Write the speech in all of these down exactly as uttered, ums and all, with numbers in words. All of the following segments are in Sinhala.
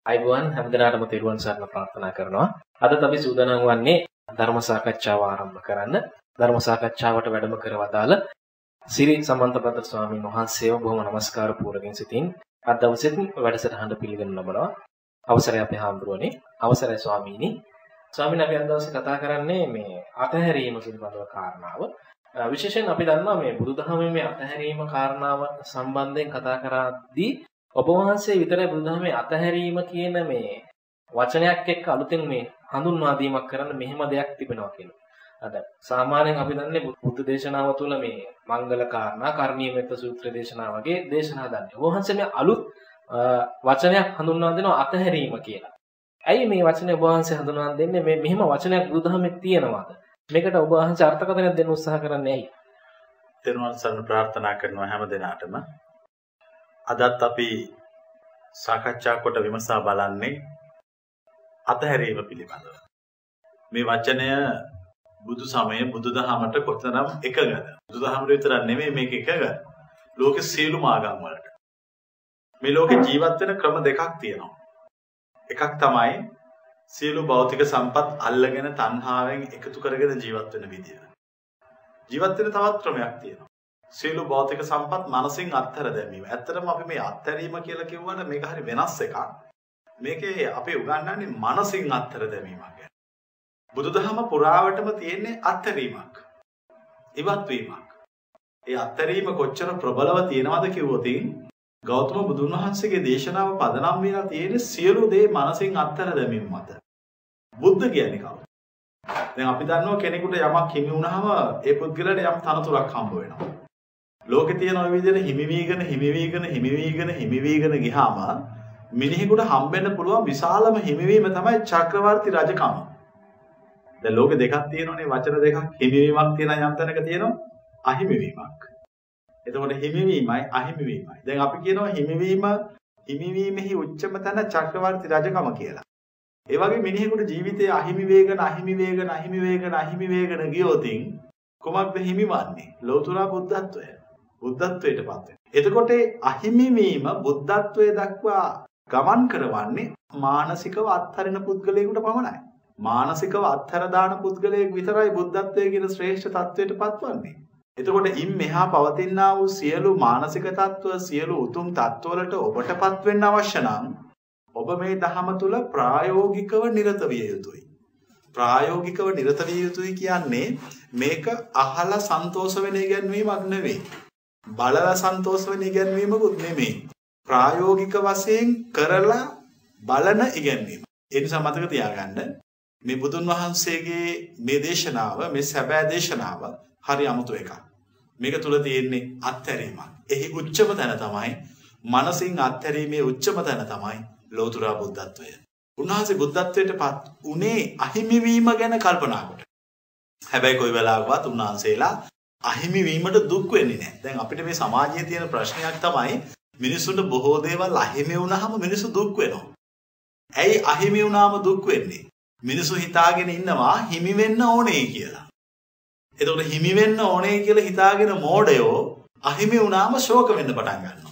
අයිබෝන් හැමදෙනාටම තෙරුවන් සරණ ප්‍රාර්ථනා කරනවා. අදත් අපි සූදානම් වන්නේ ධර්ම සාකච්ඡාව ආරම්භ කරන්න. ධර්ම සාකච්ඡාවට වැඩම කරවදාල සිරි සමන්තපද ස්වාමීන් වහන්සේව බොහොම නමස්කාර පූර්වකින් සිටින් අද දවසේත් වැඩසටහන පිළිගන්න ලබනවා. අවසරයි අපේ හාමුදුරුවනේ. අවසරයි ස්වාමීනි. ස්වාමීන් අපි අද දවසේ කතා කරන්නේ මේ අතහැරීම පිළිබඳව කාරණාව. විශේෂයෙන් අපි දන්නවා මේ බුදුදහමේ මේ අතහැරීම කාරණාව සම්බන්ධයෙන් කතා කරද්දී ඔබ වහන්සේ විතරයි බුදුදහමේ අතහැරීම කියන මේ වචනයක් එක්ක අලුතෙන් මේ හඳුන්වා දීමක් කරන්න මෙහෙම දෙයක් තිබෙනවා කියලා. අද සාමාන්‍යයෙන් අපි දන්නේ බුද්ධ දේශනාව තුළ මේ මංගල කාරණා, කර්ණීය මෙත්ත සූත්‍ර දේශනා වගේ දේශනා දන්නේ. ඔබ වහන්සේ මේ අලුත් වචනයක් හඳුන්වා දෙනවා අතහැරීම කියලා. ඇයි මේ වචනේ ඔබ වහන්සේ හඳුන්වා දෙන්නේ? මේ මෙහෙම වචනයක් බුදුදහමේ තියෙනවද? මේකට ඔබ වහන්සේ අර්ථකථනයක් දෙන්න උත්සාහ කරන්නේ ඇයි? තෙරුවන් සරණ ප්‍රාර්ථනා කරනවා හැම දිනාටම. අදත් අපි සාකච්ඡා කොට විමසා බලන්නේ අතහැරීම පිළිබඳව. මේ වචනය බුදු සමය බුදුදහමට කොතරම් එකගද? බුදුදහමට විතරක් නෙමෙයි මේක එකග. ලෝකේ සියලුම ආගම් වලට. මේ ලෝකේ ජීවත් වෙන ක්‍රම දෙකක් තියෙනවා. එකක් තමයි සියලු භෞතික සම්පත් අල්ලගෙන තණ්හාවෙන් එකතු කරගෙන ජීවත් වෙන විදිය. ජීවත් වෙන තවත් ක්‍රමයක් තියෙනවා. සියලු භෞතික සම්පත් මනසින් අත්හැර දැමීම. ඇත්තටම අපි මේ අත්හැරීම කියලා කියවන මේක හරි වෙනස් එකක්. මේකේ අපි උගන්වන්නේ මනසින් අත්හැර දැමීමක් ගැන. බුදුදහම පුරාවටම තියෙන්නේ අත්හැරීමක්. ඉවත් වීමක්. ඒ අත්හැරීම කොච්චර ප්‍රබලව තියෙනවද කිව්වොත් ගෞතම බුදුන් වහන්සේගේ දේශනාව පදනම් වෙලා තියෙන්නේ සියලු දේ මනසින් අත්හැර දැමීම මත. බුද්ධ කියන්නේ කවුද? දැන් අපි දන්නවා කෙනෙකුට යමක් හිමි වුණාම ඒ පුද්ගලයාට යම් තනතුරක් හම්බ වෙනවා. ලෝකේ තියෙන ওই විදිහට හිමි වීගෙන හිමි වීගෙන හිමි වීගෙන හිමි වීගෙන ගියාම මිනිහෙකුට හම්බෙන්න පුළුවන් විශාලම හිමිවීම තමයි චක්‍රවර්ති රජකම. දැන් ලෝකේ දෙකක් තියෙනවානේ වචන දෙකක්. හිමිවීමක් තියෙන යම් තැනක තියෙනවා අහිමිවීමක්. එතකොට හිමිවීමයි අහිමිවීමයි. දැන් අපි කියනවා හිමිවීම හිමිවීමෙහි උච්චම තැන චක්‍රවර්ති රජකම කියලා. ඒ වගේ මිනිහෙකුට ජීවිතයේ අහිමි වේගන අහිමි වේගන අහිමි වේගන අහිමි වේගන ගියොතින් කොමක්ද හිමිවන්නේ? ලෞතර බුද්ධත්වය. බුද්ධත්වයට පත් වෙනවා. එතකොට අහිමි වීම බුද්ධත්වයේ දක්වා ගමන් කරවන්නේ මානසිකව අත්හරින පුද්ගලයෙකුට පමණයි. මානසිකව අත්හැර දාන පුද්ගලයෙක් විතරයි බුද්ධත්වයේ කියන ශ්‍රේෂ්ඨ තත්වයට පත්වන්නේ. එතකොට ඉන් මෙහා පවතිනා වූ සියලු මානසික තත්ත්ව සියලු උතුම් තත්ත්වවලට ඔබටපත් වෙන්න අවශ්‍ය නම් ඔබ මේ ධහම තුල ප්‍රායෝගිකව නිරත විය යුතුයි. ප්‍රායෝගිකව නිරත විය යුතුයි කියන්නේ මේක අහලා සන්තෝෂ වෙන ඉගැන්වීමක් නෙවෙයි. බලලා සන්තෝෂ වෙන ඉගැන්වීමකුත් නෙමෙයි. ප්‍රායෝගික වශයෙන් කරලා බලන ඉගැන්වීම. ඒ නිසා මතක තියාගන්න මේ බුදුන් වහන්සේගේ මේ දේශනාව මේ සැබෑ දේශනාව හරි අමුතු එකක්. මේක තුල තියෙන්නේ අත්හැරීමක්. එහි උච්චම තැන තමයි මනසින් අත්හැරීමේ උච්චම තැන තමයි ලෞතර බුද්ධත්වය. උන්වහන්සේ බුද්ධත්වයට පත් උනේ අහිමි වීම ගැන කල්පනා කොට. හැබැයි කොයි වෙලාවකවත් උන්වහන්සේලා අහිමි වීමට දුක් වෙන්නේ නැහැ. දැන් අපිට මේ සමාජයේ තියෙන ප්‍රශ්නයක් තමයි මිනිසුන්ට බොහෝ දේවල් අහිමි වුණාම මිනිස්සු දුක් වෙනවා. ඇයි අහිමි වුණාම දුක් වෙන්නේ? මිනිස්සු හිතාගෙන ඉන්නවා හිමි වෙන්න ඕනේ කියලා. එතකොට හිමි වෙන්න ඕනේ කියලා හිතාගෙන මෝඩයෝ අහිමි වුණාම ශෝක වෙන්න පටන් ගන්නවා.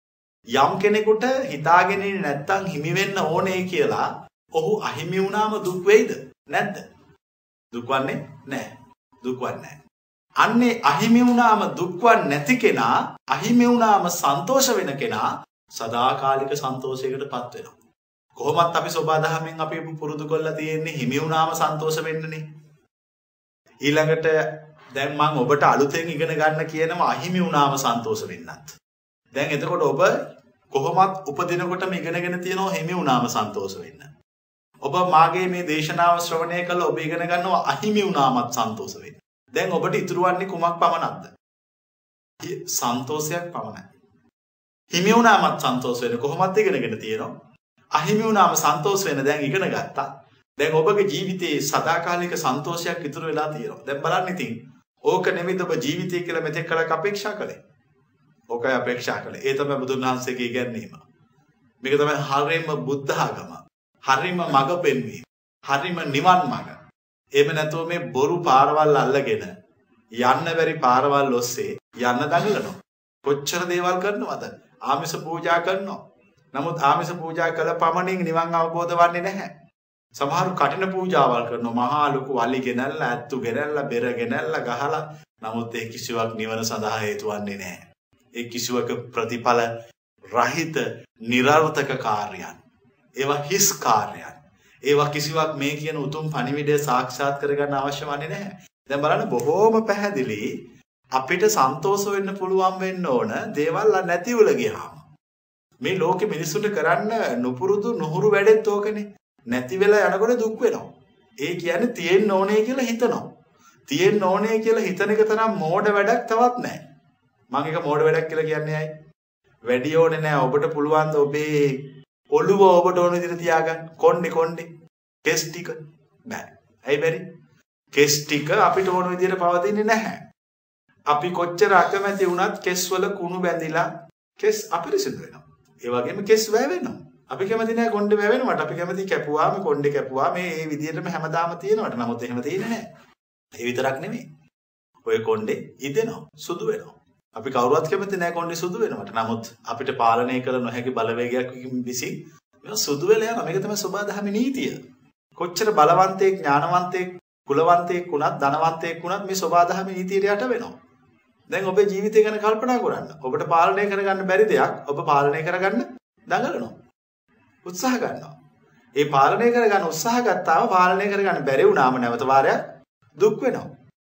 යම් කෙනෙකුට හිතාගෙන ඉන්නේ නැත්තම් හිමි වෙන්න ඕනේ කියලා ඔහු අහිමි වුණාම දුක් වෙයිද? නැද්ද? දුක් වන්නේ නැහැ. දුක් වන්නේ නැහැ. අන්නේ අහිමි වුණාම දුක්වත් නැති කෙනා අහිමි වුණාම සන්තෝෂ වෙන කෙනා සදාකාලික සන්තෝෂයකටපත් වෙනවා. කොහොමත් අපි සෝබාදහමෙන් අපි පුරුදු කරලා තියෙන්නේ හිමි වුණාම සන්තෝෂ වෙන්නනේ. ඊළඟට දැන් මම ඔබට අලුතෙන් ඉගෙන ගන්න කියනවා අහිමි වුණාම සන්තෝෂ වෙන්නත්. දැන් එතකොට ඔබ කොහොමත් උපදිනකොටම ඉගෙනගෙන තියෙනවා හිමි වුණාම සන්තෝෂ වෙන්න. ඔබ මාගේ මේ දේශනාව ශ්‍රවණය කළා ඔබ ඉගෙන ගන්නවා අහිමි වුණාමත් සන්තෝෂ වෙන්න. දැන් ඔබට ඉතුරු වන්නේ කුමක් පමණක්ද? සන්තෝෂයක් පමණයි. හිමි වුණාමත් සන්තෝෂ වෙන කොහොමත් ඉගෙනගෙන තියෙනවා. අහිමි වුණාම සන්තෝෂ වෙන දැන් ඉගෙන ගත්තා. දැන් ඔබගේ ජීවිතයේ සදාකාලික සන්තෝෂයක් ඉතුරු වෙලා තියෙනවා. දැන් බලන්න ඉතින් ඕක නෙමෙයිද ඔබ ජීවිතය කියලා මෙතෙක් කලක් අපේක්ෂා කළේ. ඕකයි අපේක්ෂා කළේ. ඒ තමයි බුදුන් වහන්සේගේ ඉගැන්වීම. මේක තමයි හරියම බුද්ධ ආගම. හරියම මඟ පෙන්වීම. හරියම නිවන් මඟ. එහෙම නැතුව මේ බොරු පාරවල් අල්ලගෙන යන්න බැරි පාරවල් ඔස්සේ යන්න දඟලනවා. කොච්චර දේවල් කරනවද? ආමිෂ පූජා කරනවා. නමුත් ආමිස පූජා කළ පමණින් නිවන් අවබෝධ වන්නේ නැහැ. සමහරු කටින පූජාවල් කරනවා. මහා ලොකු වලි ගෙනල්ලා, ඇත්තු ගෙනල්ලා, බෙර ගෙනල්ලා ගහලා. නමුත් ඒ කිසිවක් නිවන සඳහා හේතු වන්නේ නැහැ. ඒ කිසිවක ප්‍රතිඵල රහිත නිර්වර්තක කාර්යයන්. ඒවා හිස් කාර්යයන්. ඒවා කිසිවක් මේ කියන උතුම් පණිවිඩය සාක්ෂාත් කරගන්න අවශ්‍ය වන්නේ නැහැ. දැන් බලන්න බොහෝම පැහැදිලි අපිට සන්තෝෂ වෙන්න පුළුවන් වෙන්න ඕන දේවල් නැතිවල ගියාම. මේ ලෝකෙ මිනිසුන්ට කරන්න නුපුරුදු නුහුරු වැඩෙත් ඕකනේ. නැති වෙලා යනකොට දුක් වෙනවා. ඒ කියන්නේ තියෙන්න ඕනේ කියලා හිතනවා. තියෙන්න ඕනේ කියලා හිතන එක තරම් මෝඩ වැඩක් තවත් නැහැ. මම එක මෝඩ වැඩක් කියලා කියන්නේ ඇයි? වැඩි ඕනේ නැහැ. ඔබට පුළුවන් ද ඔබේ ඔළුව ඔබට ඕන විදිහට තියාගන්න. කොණ්ඩේ කොණ්ඩේ. කෙස් ටික බෑ. ඇයි බැරි? කෙස් ටික අපිට ඕන විදිහට පවතින්නේ නැහැ. අපි කොච්චර අකමැති වුණත් කෙස් වල කුණු බැඳිලා කෙස් අපිරිසිදු වෙනවා. ඒ වගේම කෙස් වැවෙනවා. අපි කැමති නැහැ කොණ්ඩේ වැවෙනවට. අපි කැමති කැපුවාම කොණ්ඩේ කැපුවා මේ මේ විදිහටම හැමදාම තියෙනවට. නමුත් එහෙම තියෙන්නේ නැහැ. ඒ විතරක් නෙමෙයි. ඔය කොණ්ඩේ ඉදෙනවා, සුදු වෙනවා. අපි කවුරුවත් කැමති නැහැ කොණ්ඩේ සුදු වෙනවට. නමුත් අපිට පාලනය කළ නොහැකි බලවේගයක් විසින් මේවා සුදු වෙලා යනවා. මේක තමයි සබාධමේ නීතිය. කොච්චර බලවන්තයෙක්, ඥානවන්තයෙක්, කුලවන්තයෙක් වුණත්, ධනවන්තයෙක් වුණත් මේ සබාධමේ නීතියට යට වෙනවා. දැන් ඔබේ ජීවිතය ගැන කල්පනා කරන්න. ඔබට පාලනය කරගන්න බැරි දෙයක් ඔබ පාලනය කරගන්න දඟලනවා. උත්සාහ ගන්නවා. ඒ පාලනය කරගන්න උත්සාහ ගත්තාම පාලනය කරගන්න බැරි වුණාම නැවත වාරයක් දුක් වෙනවා.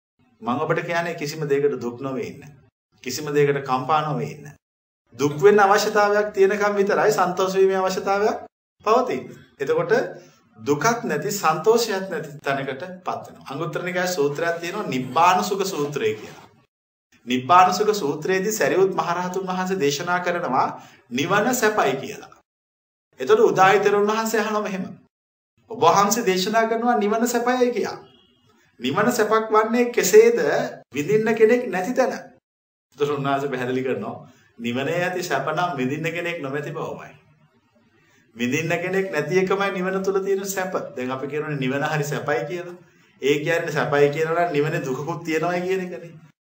මම ඔබට කියන්නේ කිසිම දෙයකට දුක් නොවේ ඉන්න. කිසිම දෙයකට කම්පා නොවේ ඉන්න. දුක් වෙන්න අවශ්‍යතාවයක් තියෙනකම් විතරයි සන්තෝෂ වීමේ අවශ්‍යතාවයක් පවතින්නේ. එතකොට දුකක් නැති සන්තෝෂයක් නැති තැනකටපත් වෙනවා. අංගුත්තර නිකායේ සූත්‍රයක් තියෙනවා නිබ්බාන සුඛ සූත්‍රය කියලා. නිබ්බාන සුඛ සූත්‍රයේදී සරියුත් මහරහතුන් වහන්සේ දේශනා කරනවා නිවන සැපයි කියලා. එතකොට උදායිතරුන් වහන්සේ අහනවා මෙහෙම. ඔබ වහන්සේ දේශනා කරනවා නිවන සැපයි කියලා. නිවන සැපක් වන්නේ කෙසේද විඳින්න කෙනෙක් නැති තැන. එතකොට උන්වහන්සේ පැහැදිලි කරනවා නිවනේ ඇති සැප නම් විඳින්න කෙනෙක් නොමැති බවමයි. විඳින්න කෙනෙක් නැති එකමයි නිවන තුල තියෙන සැප. දැන් අපි කියනනේ නිවන හරි සැපයි කියලා. ඒ කියන්නේ සැපයි කියනවා නම් නිවනේ දුකකුත් තියෙනවා කියන එකනේ.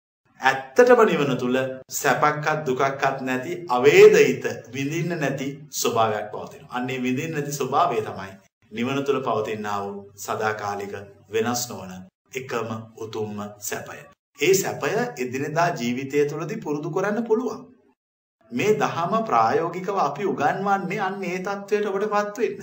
ඇත්තටම නිවන තුල සැපක්වත් දුකක්වත් නැති අවේදිත විඳින්න නැති ස්වභාවයක් පවතිනවා. අන්නේ විඳින්න නැති ස්වභාවය තමයි නිවන තුල පවතිනා වූ සදාකාලික වෙනස් නොවන එකම උතුම්ම සැපය. ඒ සැපය එදිනෙදා ජීවිතය තුළදී පුරුදු කරන්න පුළුවන්. මේ දහම ප්‍රායෝගිකව අපි උගන්වන්නේ අන්න ඒ தത്വයට ඔබටපත් වෙන්න.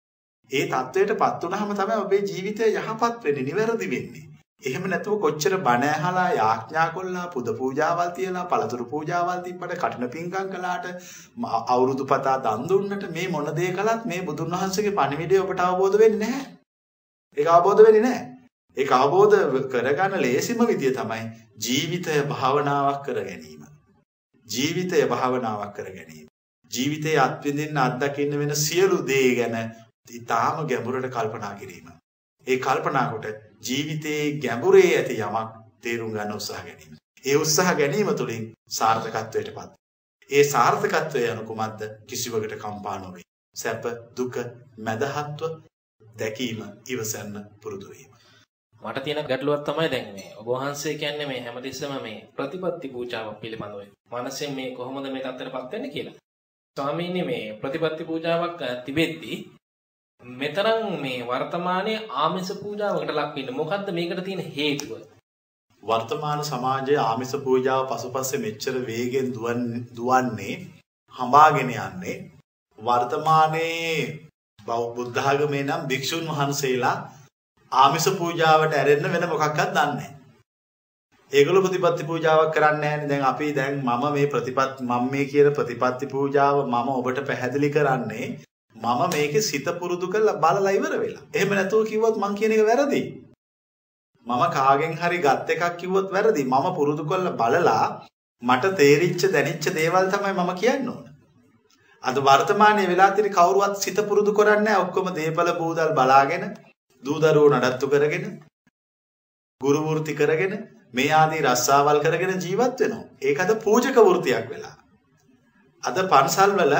ඒ தത്വයටපත් වුනහම තමයි ඔබේ ජීවිතය යහපත් වෙන්නේ, නිවැරදි වෙන්නේ. එහෙම නැතුව කොච්චර බණ ඇහලා යාඥා කළා, පුද පූජාවල් තියලා, පළතුරු පූජාවල් තිබ්බට, කටින පිංකම් කළාට, අවුරුදු පතා දන් දුන්නට මේ මොන දේ කළත් මේ බුදුන් වහන්සේගේ පණිවිඩය ඔබට අවබෝධ වෙන්නේ නැහැ. ඒක අවබෝධ වෙන්නේ නැහැ. ඒක අවබෝධ කරගන්න ලේසිම විදිය තමයි ජීවිතය භාවනාවක් කර ගැනීම. ජීවිතය භාවනාවක් කර ගැනීම. ජීවිතයේ අත්විඳින්න අත්දකින්න වෙන සියලු දේ ගැන ඊටාම ගැඹුරට කල්පනා කිරීම. ඒ කල්පනා කොට ජීවිතයේ ගැඹුරේ ඇති යමක් තේරුම් ගන්න උත්සාහ ගැනීම. ඒ උත්සාහ ගැනීම තුළින් සාර්ථකත්වයටපත්. ඒ සාර්ථකත්වය යන කුමක්ද? කිසිවකට කම්පා නොවේ. සැප දුක මැදහත්ව දැකීම, ඉවසන්න පුරුදු වීම. මට තියෙන ගැටලුවක් තමයි දැන් මේ ඔබ වහන්සේ කියන්නේ මේ හැමතිස්සෙම මේ ප්‍රතිපත්ති පූජාවක් පිළිබඳව. මානසයෙන් මේ කොහොමද මේ තත්ත්වයටපත් වෙන්නේ කියලා. ස්වාමීනි මේ ප්‍රතිපත්ති පූජාවක් තිබෙද්දී මෙතරම් මේ වර්තමානයේ ආමිස පූජාවකට ලක් වෙන්නේ මොකද්ද මේකට තියෙන හේතුව? වර්තමාන සමාජයේ ආමිස පූජාව පසුපස්සේ මෙච්චර වේගෙන් දුවන්නේ හඹාගෙන යන්නේ වර්තමානයේ බුද්ධ ආගමේ නම් භික්ෂුන් වහන්සේලා ආමිස පූජාවට ඇරෙන්න වෙන මොකක්වත් දන්නේ නැහැ. ඒගොල්ලෝ ප්‍රතිපත්ති පූජාවක් කරන්නේ නැහැ. දැන් අපි දැන් මම මේ ප්‍රතිපත්ති මම මේ කියන ප්‍රතිපත්ති පූජාව මම ඔබට පැහැදිලි කරන්නේ මම මේකේ සිත පුරුදු කරලා බලලා ඉවර වෙලා. එහෙම නැතුව කිව්වොත් මං කියන එක වැරදි. මම කාගෙන් හරි ගත් එකක් කිව්වොත් වැරදි. මම පුරුදු කරලා බලලා මට තේරිච්ච දැනිච්ච දේවල් තමයි මම කියන්න ඕන. අද වර්තමානයේ වෙලා තියෙන කවුරුවත් සිත පුරුදු කරන්නේ නැහැ. ඔක්කොම දේපල බූදල් බලාගෙන දූ දරුවෝ නඩත්තු කරගෙන ගුරු වෘත්ති කරගෙන මේ ආදී රස්සාවල් කරගෙන ජීවත් වෙනවා. ඒක අද පූජක වෘත්තියක් වෙලා. අද පන්සල් වල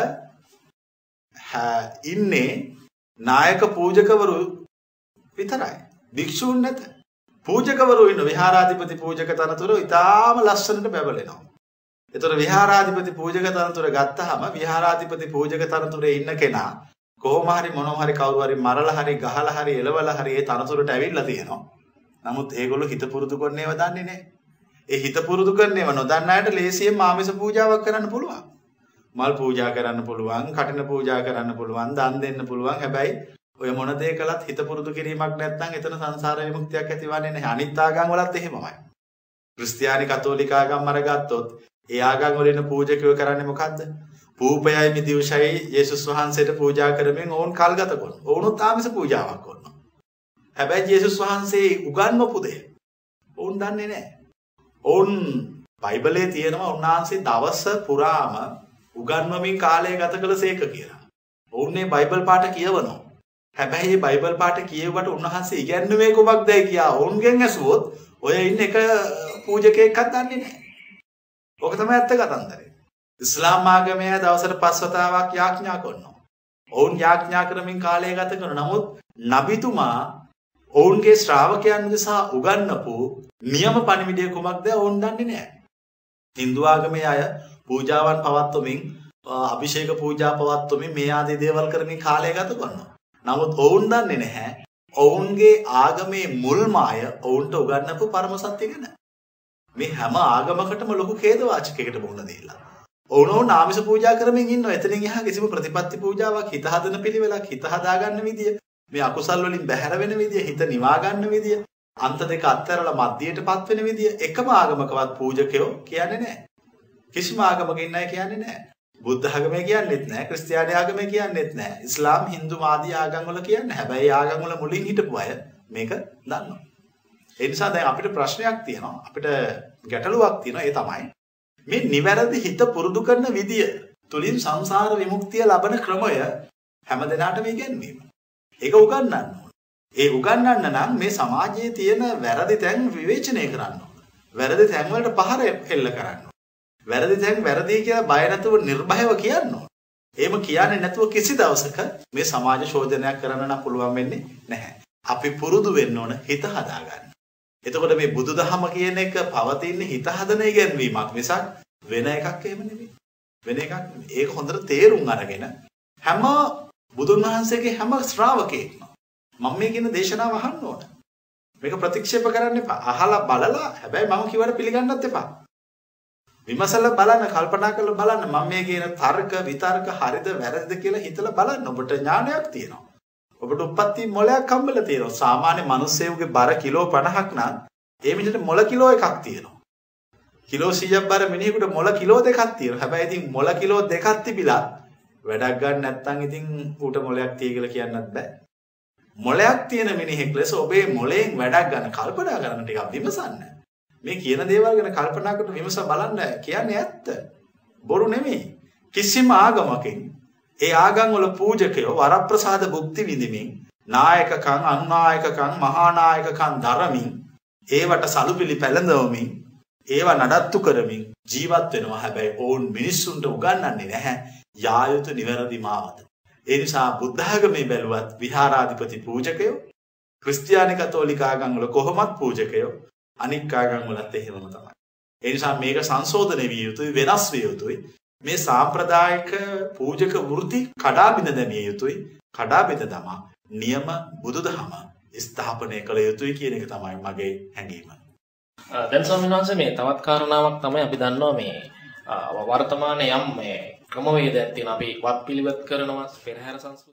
ඉන්නේ නායක පූජකවරු විතරයි. භික්ෂූන් නැත. පූජකවරු ඉන්න විහාරාධිපති පූජක තනතුර ඉතාම ලස්සනට බැබලෙනවා. ඒතර විහාරාධිපති පූජක තනතුර ගත්තාම විහාරාධිපති පූජක තනතුරේ ඉන්න කෙනා කොහොම හරි මොනවා හරි කවුරු හරි මරලා හරි ගහලා හරි එලවලා හරි ඒ තනතුරට ඇවිල්ලා තියෙනවා. නමුත් ඒගොල්ලෝ හිත පුරුදු කරන්නේව දන්නේ නැහැ. ඒ හිත පුරුදු කරන්නේව නොදන්න අයට ලේසියෙන් ආමිස පූජාවක් කරන්න පුළුවන්. මල් පූජා කරන්න පුළුවන්, කටින පූජා කරන්න පුළුවන්, දන් දෙන්න පුළුවන්. හැබැයි ඔය මොන දේ කළත් හිත පුරුදු කිරීමක් නැත්නම් එතන සංසාර විමුක්තියක් ඇතිවන්නේ නැහැ. අනිත් ආගම් වලත් එහෙමමයි. ක්‍රිස්තියානි කතෝලික ආගම් අරගත්තොත් ඒ ආගම් වල ඉන්න පූජකයෝ කරන්නේ මොකද්ද? පූපයයි මිදිවුෂයි යේසුස් වහන්සේට පූජා කරමින් ඕන් කල්ගත කරනවා. ඕනොත් ආමිස පූජාවක් කරනවා. හැබැයි යේසුස් වහන්සේ උගන්වපු දේ ඕන් දන්නේ නැහැ. ඕන් බයිබලයේ තියෙනවා උන්වහන්සේ දවස පුරාම උගන්වමින් කාලය ගත කළසේක කියලා. ඕන්නේ බයිබල් පාඨ කියවනවා. හැබැයි මේ බයිබල් පාඨ කියවුවට උන්වහන්සේ ඉගැන්නුවේ කොබක්දයි කියා ඕන්ගෙන් ඇසුවොත් ඔය ඉන්න එක පූජකයෙක්වත් දන්නේ නැහැ. ඕක තමයි ඇත්ත කතන්දරේ. ඉස්ලාම් ආගමේ දවසට පස් වතාවක් යාඥා කරනවා. ඔවුන් යාඥා කරමින් කාලය ගත කරනවා. නමුත් නබිතුමා ඔවුන්ගේ ශ්‍රාවකයන් නිසා උගන්වපු නියම පණිවිඩය කොමක්ද ඔවුන් දන්නේ නැහැ. හින්දු ආගමේ අය පූජාවන් පවත්වමින් අභිෂේක පූජා පවත්වමින් මේ ආදී දේවල් කරමින් කාලය ගත කරනවා. නමුත් ඔවුන් දන්නේ නැහැ ඔවුන්ගේ ආගමේ මුල්ම අය ඔවුන්ට උගන්වපු පරම සත්‍ය ගැන. මේ හැම ආගමකටම ලොකු ඛේදවාචකයකට මුහුණ දීලා. ඔවුනෝ නාමිස පූජා කරමින් ඉන්නවා. එතනින් එහා කිසිම ප්‍රතිපත්ති පූජාවක්, හිත හදන පිළිවෙලක්, හිත හදා ගන්න විදිය, මේ අකුසල් වලින් බැහැර වෙන විදිය, හිත නිවා ගන්න විදිය, අන්ත දෙක අත්හැරලා මධ්‍යයටපත් වෙන විදිය එකම ආගමකවත් පූජකයෝ කියන්නේ නැහැ. කිසිම ආගමක ඉන්න අය කියන්නේ නැහැ. බුද්ධ ආගමේ කියන්නේත් නැහැ, ක්‍රිස්තියානි ආගමේ කියන්නේත් නැහැ, ඉස්ලාම්, හින්දු ආදී ආගම් වල කියන්නේ. හැබැයි ආගම් වල මුලින් හිටපු අය මේක දන්නවා. ඒ නිසා දැන් අපිට ප්‍රශ්නයක් තියෙනවා. අපිට ගැටලුවක් තියෙනවා. ඒ තමයි මේ නිවැරදි හිත පුරුදු කරන විදිය තුලින් සංසාර විමුක්තිය ලබන ක්‍රමය හැමදෙනාටම ඉගෙනීම. ඒක උගන්වන්න ඕන. ඒ උගන්වන්න නම් මේ සමාජයේ තියෙන වැරදි තැන් විවේචනය කරන්න ඕන. වැරදි තැන් වලට පහර එල්ල කරන්න ඕන. වැරදි තැන් වැරදි කියලා බය නැතුව නිර්භයව කියන්න ඕන. එහෙම කියන්නේ නැතුව කිසි දවසක මේ සමාජ ශෝධනයක් කරන්න නම් පුළුවන් වෙන්නේ නැහැ. අපි පුරුදු වෙන්න ඕන හිත හදාගන්න. එතකොට මේ බුදුදහම කියන එක පවතින්නේ හිත හදන ඉගැන්වීමක් මිසක් වෙන එකක් එහෙම නෙමෙයි. වෙන එකක් නෙමෙයි. ඒක හොඳට තේරුම් අරගෙන හැම බුදුන් වහන්සේගේ හැම ශ්‍රාවකෙක්ම මම මේ කියන දේශනාව අහන්න ඕන. මේක ප්‍රතික්ෂේප කරන්න එපා. අහලා බලලා හැබැයි මම කිව්වට පිළිගන්නත් එපා. විමසලා බලන්න, කල්පනා කරලා බලන්න මම මේ කියන තර්ක විතර්ක හරිද වැරදිද කියලා හිතලා බලන්න. ඔබට ඥානයක් තියෙනවා. ඔබට උප්පත්ති මොලයක් හම්බෙලා තියෙනවා. සාමාන්‍ය මිනිස්සෙකුගේ බර කිලෝ පනහක් නම් ඒ මිනිහට මොල කිලෝ එකක් තියෙනවා. කිලෝ සීයක් බර මිනිහෙකුට මොල කිලෝ දෙකක් තියෙනවා. හැබැයි ඉතින් මොල කිලෝ දෙකක් තිබිලා වැඩක් ගන්න නැත්නම් ඉතින් ඌට මොලයක් තියෙයි කියලා කියන්නත් බෑ. මොලයක් තියෙන මිනිහෙක් ලෙස ඔබේ මොලෙන් වැඩක් ගන්න කල්පනා කරන්න ටිකක් විමසන්න. මේ කියන දේවල් ගැන කල්පනා කරලා විමස බලන්න කියන්නේ ඇත්ත. බොරු නෙමෙයි. කිසිම ආගමකින් ඒ ආගම් වල පූජකයෝ වරප්‍රසාද භුක්ති විඳිමින් නායකකම් අනුනායකකම් මහානායකකම් දරමින් ඒවට සලුපිලි පැලඳවමින් ඒවා නඩත්තු කරමින් ජීවත් වෙනවා. හැබැයි ඕන් මිනිස්සුන්ට උගන්වන්නේ නැහැ යා යුතු නිවැරදි මාවත. ඒ නිසා බුද්ධ ආගමේ බැලුවත් විහාරාධිපති පූජකයෝ, ක්‍රිස්තියානි කතෝලික ආගම් වල කොහොමත් පූජකයෝ, අනික් ආගම් වලත් එහෙමම තමයි. ඒ නිසා මේක සංශෝධනය විය යුතුයි, වෙනස් විය යුතුයි. මේ සාම්ප්‍රදායික පූජක වෘත්ති කඩා බිඳ දැමිය යුතුයි. කඩා බිඳ දමා නියම බුදුදහම ස්ථාපනය කළ යුතුයි කියන එක තමයි මගේ හැඟීම. දැන් ස්වාමීන් වහන්සේ මේ තවත් කාරණාවක් තමයි අපි දන්නවා මේ වර්තමානයේ යම් මේ ක්‍රමවේදයක් තියෙනවා. අපි වත් පිළිවෙත් කරනවා පෙරහැර සංස්කෘතිය